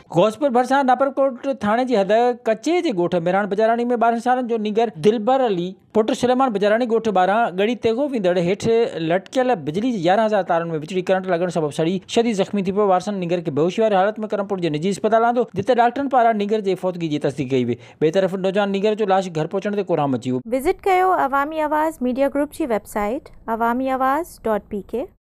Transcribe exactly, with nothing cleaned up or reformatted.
गौसपुर भरिसां नापरकोट थाणे जी हद कचे जे ॻोठ मेराण बजाराणी में ॿारहं सालनि जो नीगर दिलबर अली पुट सुलेमान बजाराणी ॻोठ ॿारहं ॻड़ी तेगो वेंदड़ हेठि लटकियल बिजली जी यारहं हज़ार तारनि में बिजली करंट लॻण सबबि सड़ी शदीद ज़ख़्मी थी पियो। वारसनि नीगर खे बेहोशी वारी हालत में करमपुर जे निजी अस्पताल आंदो, जिते डॉक्टरनि पारां नीगर जे फौतगी जी तस्दीक कई वई। ॿिए तरफ़ नौजवान नीगर जो लाश घर पहुचण ते कोराम अची वियो। विज़िट कयो अवामी आवाज़ मीडिया ग्रुप जी वेबसाइट अवामी आवाज़ डॉट पी के।